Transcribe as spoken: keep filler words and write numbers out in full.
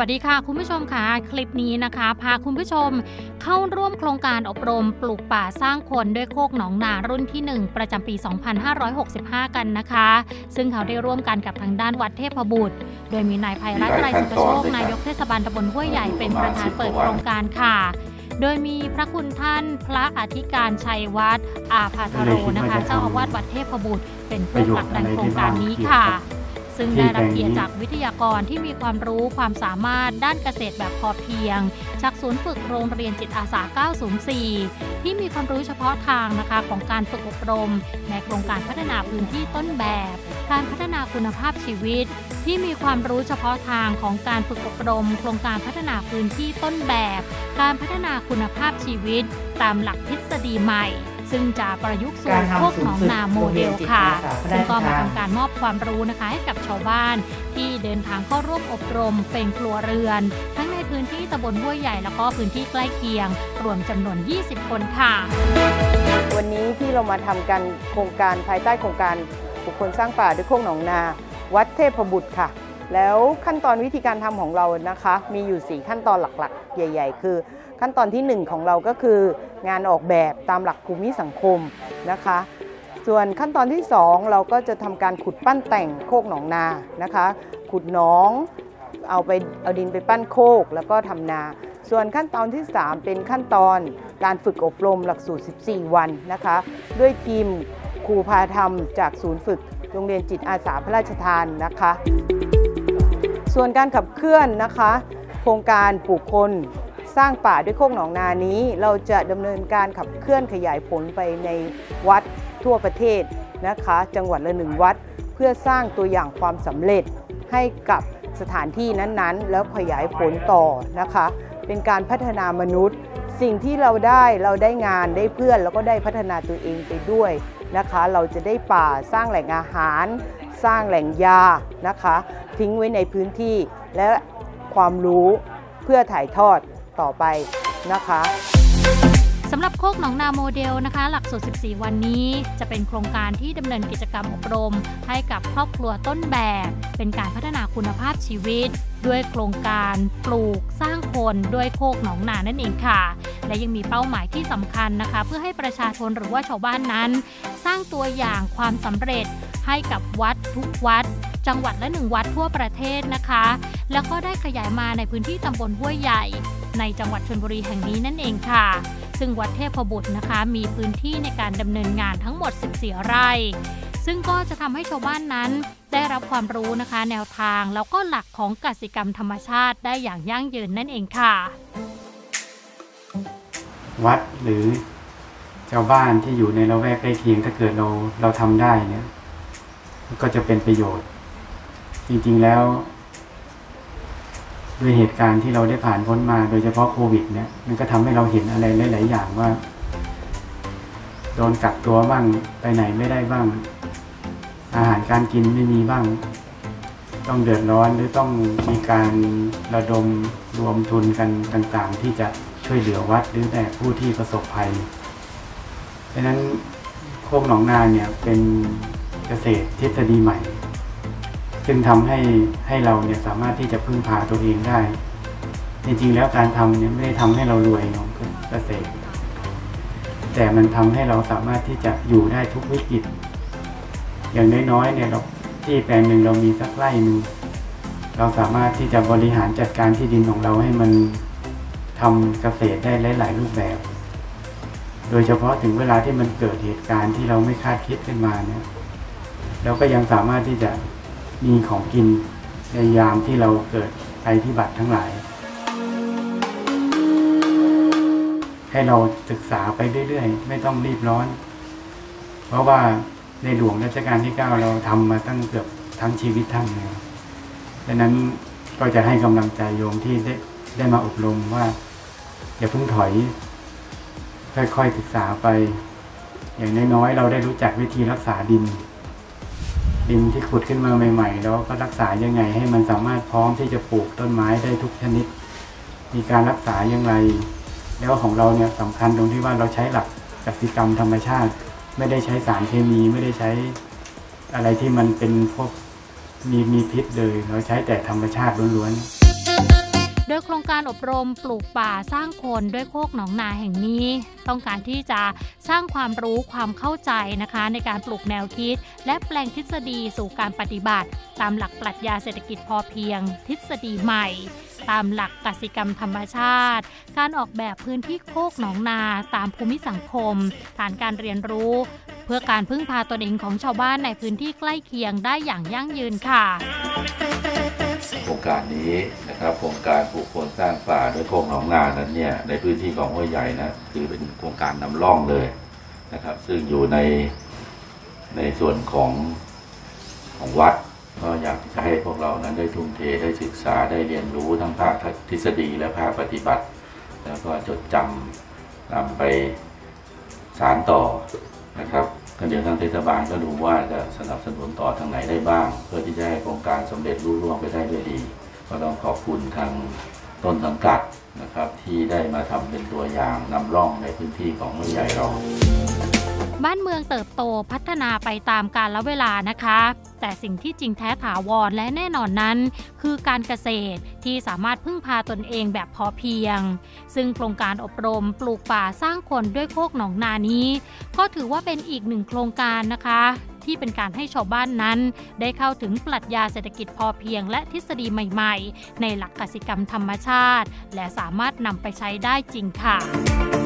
วัสดีค่ะคุณผู้ชมค่ะคลิปนี้นะคะพาคุณผู้ชมเข้าร่วมโครงการอบรมปลูกป่าสร้างคนด้วยโคกหนองนารุ่นที่หนึ่งประจำปีสองพันห้าร้อยหกสิบห้ากันนะคะซึ่งเขาได้ร่วมกันกับทางด้านวัดเทพบุตรโดยมีนายไพรัตน์ไตรสุขโชคนายกเทศบาลตำบลห้วยใหญ่เป็นประธานเปิดโครงการค่ะโดยมีพระคุณท่านพระอธิการชัยวัฒน์อาภาธโรนะคะเจ้าอาวาสวัดเทพบุตรเป็นผู้ผลักดันโครงการนี้ค่ะซึ่งได้รับเกียรติจากวิทยากรที่มีความรู้ความสามารถด้านเกษตรแบบพอเพียงจากศูนย์ฝึกโรงเรียนจิตอาสาเก้าศูนย์สี่ที่มีความรู้เฉพาะทางนะคะของการฝึกอบรมในโครงการพัฒนาพื้นที่ต้นแบบการพัฒนาคุณภาพชีวิตที่มีความรู้เฉพาะทางของการฝึกอบรมโครงการพัฒนาพื้นที่ต้นแบบการพัฒนาคุณภาพชีวิตตามหลักทฤษฎีใหม่ซึ่งจะประยุกต์สู่โคกหนองนาโมเดลค่ะซึ่งก็มาทำการมอบความรู้นะคะให้กับชาวบ้านที่เดินทางเข้าร่วมอบรมเป็นครัวเรือนทั้งในพื้นที่ตำบลห้วยใหญ่แล้วก็พื้นที่ใกล้เคียงรวมจำนวนยี่สิบคนค่ะวันนี้ที่เรามาทำกันโครงการภายใต้โครงการบุคคลสร้างป่าด้วยโคกหนองนาวัดเทพบุตรค่ะแล้วขั้นตอนวิธีการทำของเรานะคะมีอยู่สี่ขั้นตอนหลักๆใหญ่ๆคือขั้นตอนที่หนึ่งของเราก็คืองานออกแบบตามหลักภูมิสังคมนะคะส่วนขั้นตอนที่สองเราก็จะทำการขุดปั้นแต่งโคกหนองนานะคะขุดหนองเอาไปเอาดินไปปั้นโคกแล้วก็ทำนาส่วนขั้นตอนที่สามเป็นขั้นตอนการฝึกอบรมหลักสูตรสิบสี่วันนะคะด้วยทีมครูพาธรรมจากศูนย์ฝึกโรงเรียนจิตอาสาพระราชทานนะคะส่วนการขับเคลื่อนนะคะโครงการปลูกคนสร้างป่าด้วยโคกหนองนานี้เราจะดำเนินการขับเคลื่อนขยายผลไปในวัดทั่วประเทศนะคะจังหวัดละหนึ่งวัดเพื่อสร้างตัวอย่างความสำเร็จให้กับสถานที่นั้นๆแล้วขยายผลต่อนะคะเป็นการพัฒนามนุษย์สิ่งที่เราได้เราได้งานได้เพื่อนแล้วก็ได้พัฒนาตัวเองไปด้วยนะคะเราจะได้ป่าสร้างแหล่งอาหารสร้างแหล่งยานะคะทิ้งไว้ในพื้นที่และความรู้เพื่อถ่ายทอดต่อไปนะคะสำหรับโคกหนองนาโมเดลนะคะหลักสูตรสิบสี่วันนี้จะเป็นโครงการที่ดำเนินกิจกรรมอบรมให้กับครอบครัวต้นแบบเป็นการพัฒนาคุณภาพชีวิตด้วยโครงการปลูกสร้างคนด้วยโคกหนองนานั่นเองค่ะและยังมีเป้าหมายที่สำคัญนะคะเพื่อให้ประชาชนหรือว่าชาวบ้านนั้นสร้างตัวอย่างความสำเร็จให้กับวัดทุกวัดจังหวัดละหนึ่งวัดทั่วประเทศนะคะแล้วก็ได้ขยายมาในพื้นที่ตำบลห้วยใหญ่ในจังหวัดชลบุรีแห่งนี้นั่นเองค่ะซึ่งวัดเทพบุตรนะคะมีพื้นที่ในการดำเนินงานทั้งหมดสิบสี่ไร่ซึ่งก็จะทำให้ชาวบ้านนั้นได้รับความรู้นะคะแนวทางแล้วก็หลักของกสิกรรมธรรมชาติได้อย่างยั่งยืนนั่นเองค่ะวัดหรือชาวบ้านที่อยู่ในละแวกใกล้เคียงถ้าเกิดเราเราทำได้เนี่ยก็จะเป็นประโยชน์จริงๆแล้วด้วยเหตุการณ์ที่เราได้ผ่านพ้นมาโดยเฉพาะโควิดเนี่ยมันก็ทำให้เราเห็นอะไรหลายๆอย่างว่าโดนกักตัวบ้างไปไหนไม่ได้บ้างอาหารการกินไม่มีบ้างต้องเดือดร้อนหรือต้องมีการระดมรวมทุนกันต่างๆที่จะช่วยเหลือวัดหรือแต่ผู้ที่ประสบภัยดังนั้นโคกหนองนาเนี่ยเป็นเกษตรทฤษฎีใหม่ซึ่งทำให้ให้เราเนี่ยสามารถที่จะพึ่งพาตัวเองได้จริงๆแล้วการทำเนี่ยไม่ได้ทำให้เรารวยเนาะเกษตรแต่มันทำให้เราสามารถที่จะอยู่ได้ทุกวิกฤตอย่างน้อยๆเนี่ยเราที่แปลงหนึ่งเรามีสักไร่หนึ่งเราสามารถที่จะบริหารจัดการที่ดินของเราให้มันทำเกษตรได้หลายๆรูปแบบโดยเฉพาะถึงเวลาที่มันเกิดเหตุการณ์ที่เราไม่คาดคิดขึ้นมาเนี่ยเราก็ยังสามารถที่จะมีของกินในยามที่เราเกิดภัยพิบัติทั้งหลายให้เราศึกษาไปเรื่อยๆไม่ต้องรีบร้อนเพราะว่าในหลวงรัชกาลที่เก้าเราทำมาตั้งเกือบทั้งชีวิตท่านเลยดังนั้นก็จะให้กำลังใจโยมที่ได้ได้มาอบรมว่าอย่าเพิ่งถอยค่อยๆศึกษาไปอย่างน้อยๆเราได้รู้จักวิธีรักษาดินดินที่ขุดขึ้นมาใหม่ๆแล้วก็รักษายังไงให้มันสามารถพร้อมที่จะปลูกต้นไม้ได้ทุกชนิดมีการรักษายังไงแล้วของเราเนี่ยสำคัญตรงที่ว่าเราใช้หลักกสิกรรมธรรมชาติไม่ได้ใช้สารเคมีไม่ได้ใช้อะไรที่มันเป็นพวกมีมีพิษเลยเราใช้แต่ธรรมชาติล้วนๆโดยโครงการอบรมปลูกป่าสร้างคนด้วยโคกหนองนาแห่งนี้ต้องการที่จะสร้างความรู้ความเข้าใจนะคะในการปลูกแนวคิดและแปลงทฤษฎีสู่การปฏิบัติตามหลักปรัชญาเศรษฐกิจพอเพียงทฤษฎีใหม่ตามหลักกสิกรรมธรรมชาติการออกแบบพื้นที่โคกหนองนาตามภูมิสังคมฐานการเรียนรู้เพื่อการพึ่งพาตนเองของชาวบ้านในพื้นที่ใกล้เคียงได้อย่างยั่งยืนค่ะโครงการนี้นะครับโครงการปลูกคนสร้างป่าด้วยโคกหนองนานั้นเนี่ยในพื้นที่ของห้วยใหญ่นะถือเป็นโครงการนำร่องเลยนะครับซึ่งอยู่ในในส่วนของของวัดก็อยากจะให้พวกเรานั้นได้ทุ่มเทได้ศึกษาได้เรียนรู้ทั้งภาคทฤษฎีและภาคปฏิบัติแล้วก็จดจำนำไปสานต่อนะครับก็เดี๋ยวทางเทศบาลก็ดูว่าจะสนับสนุนต่อทางไหนได้บ้างเพื่อที่จะให้โครงการสำเร็จรุ่ร่วงไปได้ด้วยดีก็ต้องขอบคุณทางต้นสังกัดนะครับที่ได้มาทำเป็นตัวอย่างนำร่องในพื้นที่ของห้วยใหญ่เราบ้านเมืองเติบโตพัฒนาไปตามกาลเวลานะคะแต่สิ่งที่จริงแท้ถาวรและแน่นอนนั้นคือการเกษตรที่สามารถพึ่งพาตนเองแบบพอเพียงซึ่งโครงการอบรมปลูกป่าสร้างคนด้วยโคกหนองนานี้ก็ถือว่าเป็นอีกหนึ่งโครงการนะคะที่เป็นการให้ชาวบ้านนั้นได้เข้าถึงปรัชญาเศรษฐกิจพอเพียงและทฤษฎีใหม่ๆในหลักกสิกรรมธรรมชาติและสามารถนำไปใช้ได้จริงค่ะ